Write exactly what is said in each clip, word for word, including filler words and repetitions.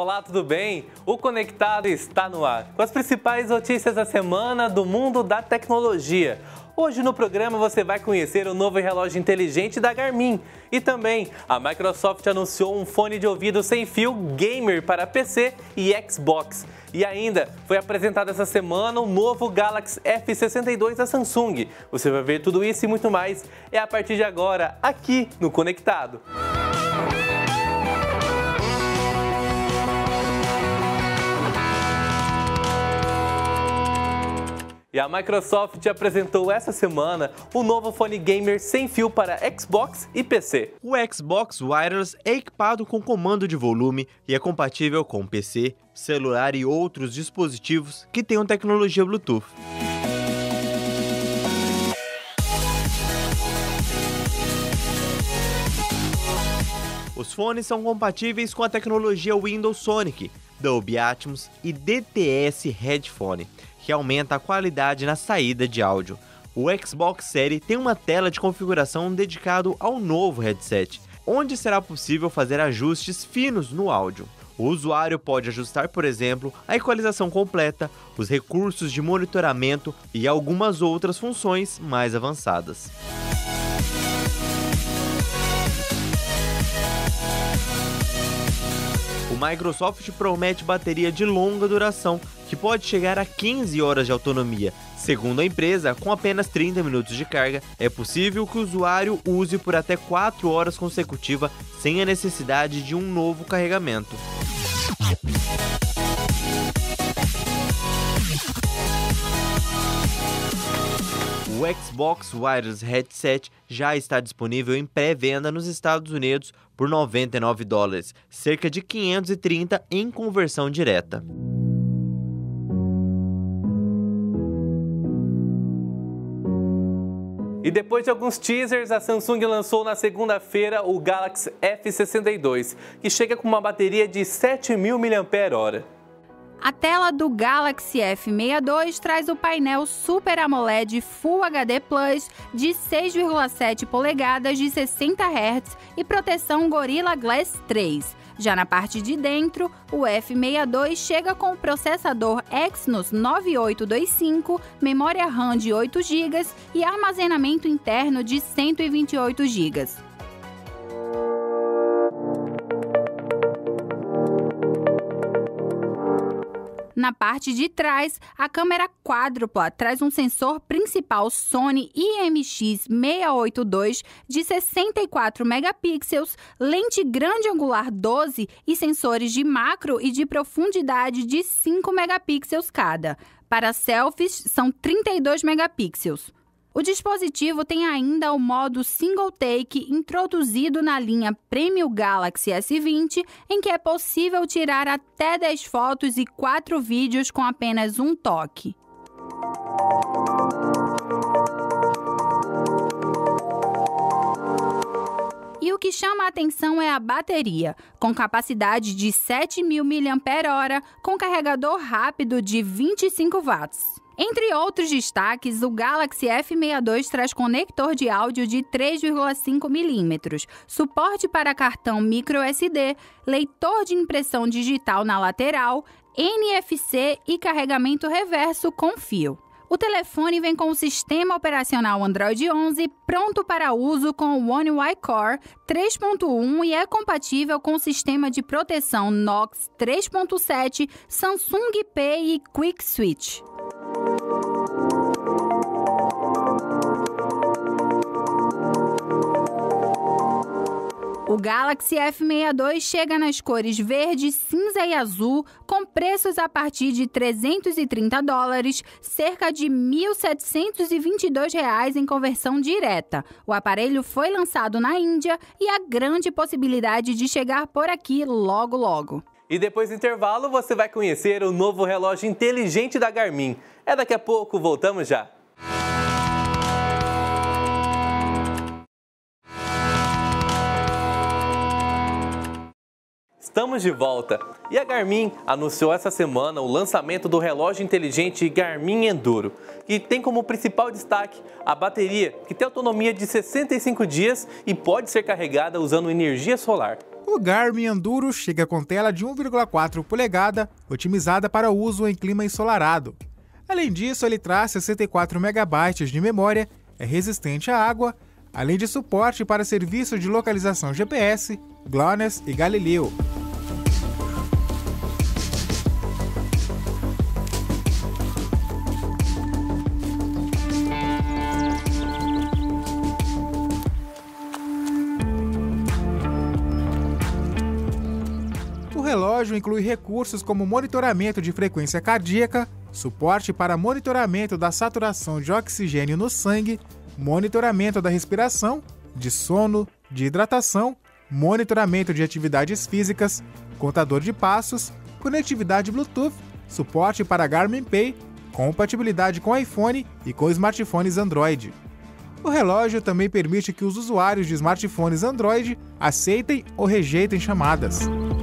Olá, tudo bem? O Conectado está no ar, com as principais notícias da semana do mundo da tecnologia. Hoje no programa você vai conhecer o novo relógio inteligente da Garmin. E também a Microsoft anunciou um fone de ouvido sem fio gamer para P C e Xbox. E ainda foi apresentado essa semana o novo Galaxy F sessenta e dois da Samsung. Você vai ver tudo isso e muito mais é a partir de agora, aqui no Conectado. E a Microsoft apresentou essa semana o novo fone gamer sem fio para Xbox e P C. O Xbox Wireless é equipado com comando de volume e é compatível com P C, celular e outros dispositivos que tenham tecnologia Bluetooth. Os fones são compatíveis com a tecnologia Windows Sonic, Dolby Atmos e D T S Headphone, que aumenta a qualidade na saída de áudio. O Xbox Series tem uma tela de configuração dedicado ao novo headset, onde será possível fazer ajustes finos no áudio. O usuário pode ajustar, por exemplo, a equalização completa, os recursos de monitoramento e algumas outras funções mais avançadas. O Microsoft promete bateria de longa duração, que pode chegar a quinze horas de autonomia. Segundo a empresa, com apenas trinta minutos de carga, é possível que o usuário use por até quatro horas consecutivas sem a necessidade de um novo carregamento. O Xbox Wireless Headset já está disponível em pré-venda nos Estados Unidos por noventa e nove dólares, cerca de quinhentos e trinta em conversão direta. E depois de alguns teasers, a Samsung lançou na segunda-feira o Galaxy F sessenta e dois, que chega com uma bateria de sete mil miliampères-hora. A tela do Galaxy F sessenta e dois traz o painel Super AMOLED Full H D Plus de seis vírgula sete polegadas de sessenta hertz e proteção Gorilla Glass três. Já na parte de dentro, o F sessenta e dois chega com o processador Exynos nove mil oitocentos e vinte e cinco, memória RAM de oito gigas e armazenamento interno de cento e vinte e oito gigas. Na parte de trás, a câmera quádrupla traz um sensor principal Sony I M X seiscentos e oitenta e dois de sessenta e quatro megapixels, lente grande angular doze e sensores de macro e de profundidade de cinco megapixels cada. Para selfies, são trinta e dois megapixels. O dispositivo tem ainda o modo Single Take introduzido na linha Premium Galaxy S vinte, em que é possível tirar até dez fotos e quatro vídeos com apenas um toque. E o que chama a atenção é a bateria, com capacidade de sete mil miliampères-hora, com carregador rápido de vinte e cinco watts. Entre outros destaques, o Galaxy F sessenta e dois traz conector de áudio de três vírgula cinco milímetros, suporte para cartão micro S D, leitor de impressão digital na lateral, N F C e carregamento reverso com fio. O telefone vem com o sistema operacional Android onze pronto para uso com o One U I Core três ponto um e é compatível com o sistema de proteção Knox três ponto sete, Samsung Pay e Quick Switch. O Galaxy F sessenta e dois chega nas cores verde, cinza e azul, com preços a partir de trezentos e trinta dólares, cerca de mil setecentos e vinte e dois reais em conversão direta. O aparelho foi lançado na Índia e há grande possibilidade de chegar por aqui logo logo. E depois do intervalo você vai conhecer o novo relógio inteligente da Garmin. É daqui a pouco, voltamos já! Estamos de volta e a Garmin anunciou essa semana o lançamento do relógio inteligente Garmin Enduro, que tem como principal destaque a bateria, que tem autonomia de sessenta e cinco dias e pode ser carregada usando energia solar. O Garmin Enduro chega com tela de um vírgula quatro polegada, otimizada para uso em clima ensolarado. Além disso, ele traz sessenta e quatro megabytes de memória, é resistente à água, além de suporte para serviços de localização G P S, GLONASS e Galileu. O relógio inclui recursos como monitoramento de frequência cardíaca, suporte para monitoramento da saturação de oxigênio no sangue, monitoramento da respiração, de sono, de hidratação, monitoramento de atividades físicas, contador de passos, conectividade Bluetooth, suporte para Garmin Pay, compatibilidade com iPhone e com smartphones Android. O relógio também permite que os usuários de smartphones Android aceitem ou rejeitem chamadas.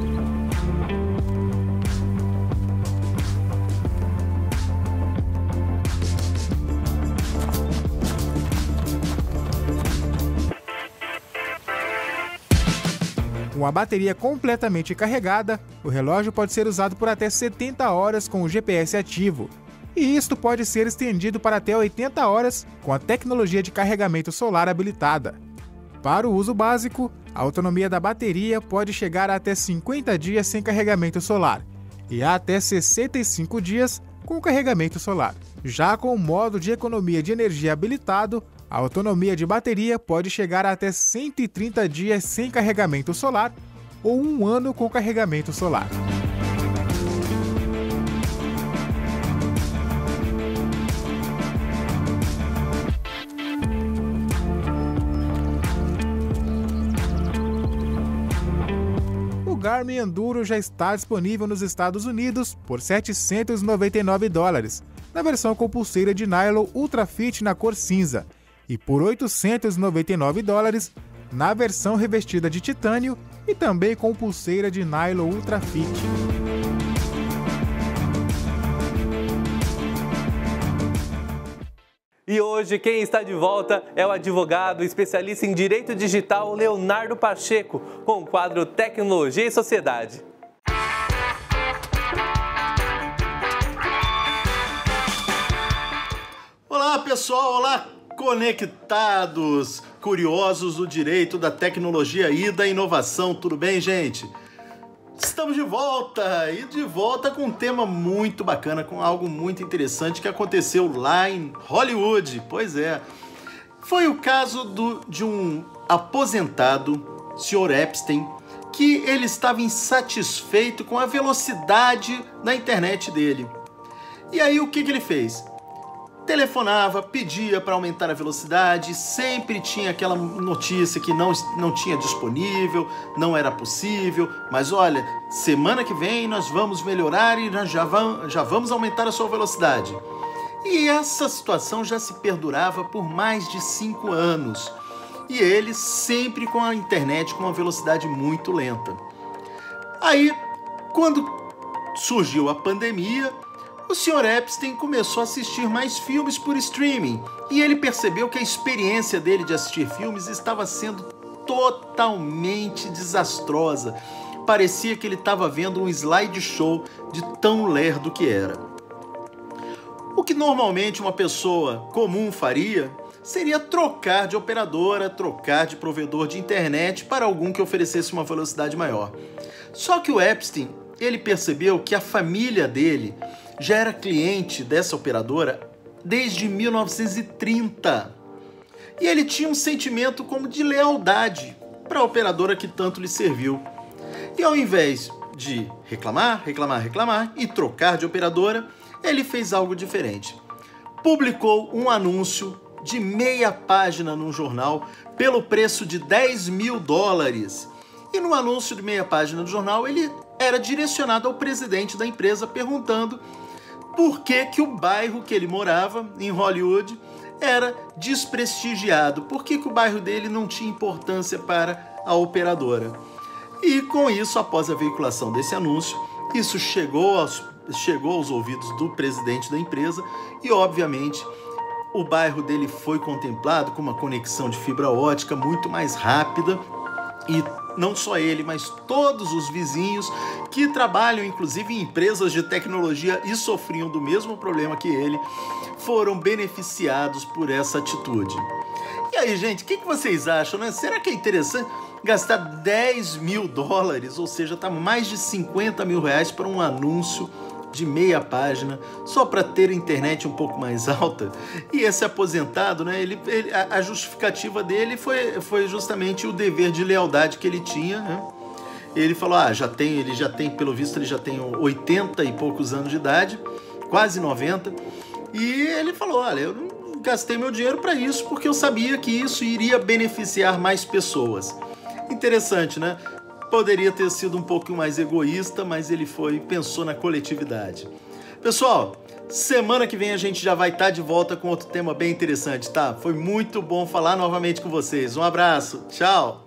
Com a bateria completamente carregada, o relógio pode ser usado por até setenta horas com o G P S ativo, e isto pode ser estendido para até oitenta horas com a tecnologia de carregamento solar habilitada. Para o uso básico, a autonomia da bateria pode chegar a até cinquenta dias sem carregamento solar e a até sessenta e cinco dias com carregamento solar. Já com o modo de economia de energia habilitado, a autonomia de bateria pode chegar a até cento e trinta dias sem carregamento solar ou um ano com carregamento solar. O Garmin Enduro já está disponível nos Estados Unidos por setecentos e noventa e nove dólares, na versão com pulseira de nylon Ultra Fit na cor cinza, e por oitocentos e noventa e nove dólares na versão revestida de titânio e também com pulseira de nylon Ultra Fit. E hoje quem está de volta é o advogado especialista em direito digital Leonardo Pacheco, com o quadro Tecnologia e Sociedade. Olá pessoal, olá conectados, curiosos do direito, da tecnologia e da inovação, tudo bem, gente? Estamos de volta, e de volta com um tema muito bacana, com algo muito interessante que aconteceu lá em Hollywood. Pois é, foi o caso do, de um aposentado, senhor Epstein, que ele estava insatisfeito com a velocidade da internet dele. E aí o que, que ele fez? Telefonava, pedia para aumentar a velocidade, sempre tinha aquela notícia que não, não tinha disponível, não era possível, mas olha, semana que vem nós vamos melhorar e nós já, vamos, já vamos aumentar a sua velocidade. E essa situação já se perdurava por mais de cinco anos. E ele sempre com a internet com uma velocidade muito lenta. Aí, quando surgiu a pandemia, o senhor Epstein começou a assistir mais filmes por streaming e ele percebeu que a experiência dele de assistir filmes estava sendo totalmente desastrosa. Parecia que ele estava vendo um slideshow de tão lerdo que era. O que normalmente uma pessoa comum faria seria trocar de operadora, trocar de provedor de internet para algum que oferecesse uma velocidade maior. Só que o Epstein, ele percebeu que a família dele já era cliente dessa operadora desde mil novecentos e trinta. E ele tinha um sentimento como de lealdade para a operadora que tanto lhe serviu. E ao invés de reclamar, reclamar, reclamar e trocar de operadora, ele fez algo diferente. Publicou um anúncio de meia página num jornal pelo preço de dez mil dólares. E no anúncio de meia página do jornal, ele era direcionado ao presidente da empresa perguntando por que que o bairro que ele morava, em Hollywood, era desprestigiado, por que que o bairro dele não tinha importância para a operadora. E com isso, após a veiculação desse anúncio, isso chegou aos, chegou aos ouvidos do presidente da empresa e, obviamente, o bairro dele foi contemplado com uma conexão de fibra ótica muito mais rápida e não só ele, mas todos os vizinhos que trabalham inclusive em empresas de tecnologia e sofriam do mesmo problema que ele, foram beneficiados por essa atitude. E aí, gente, o que, que vocês acham, né? Será que é interessante gastar dez mil dólares, ou seja, tá mais de cinquenta mil reais para um anúncio de meia página, só para ter internet um pouco mais alta? E esse aposentado, né, ele, ele, a, a justificativa dele foi, foi justamente o dever de lealdade que ele tinha, né? Ele falou, ah, já tem, ele já tem, pelo visto, ele já tem oitenta e poucos anos de idade, quase noventa, e ele falou, olha, eu não gastei meu dinheiro para isso porque eu sabia que isso iria beneficiar mais pessoas. Interessante, né? Poderia ter sido um pouquinho mais egoísta, mas ele foi, pensou na coletividade. Pessoal, semana que vem a gente já vai estar de volta com outro tema bem interessante, tá? Foi muito bom falar novamente com vocês. Um abraço, tchau!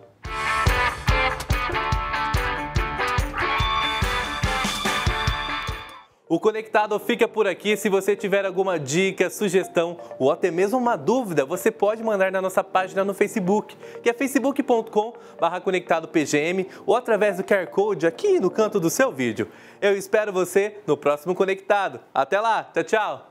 O Conectado fica por aqui. Se você tiver alguma dica, sugestão ou até mesmo uma dúvida, você pode mandar na nossa página no Facebook, que é facebook ponto com barra conectado P G M, ou através do Q R Code aqui no canto do seu vídeo. Eu espero você no próximo Conectado. Até lá, tchau, tchau!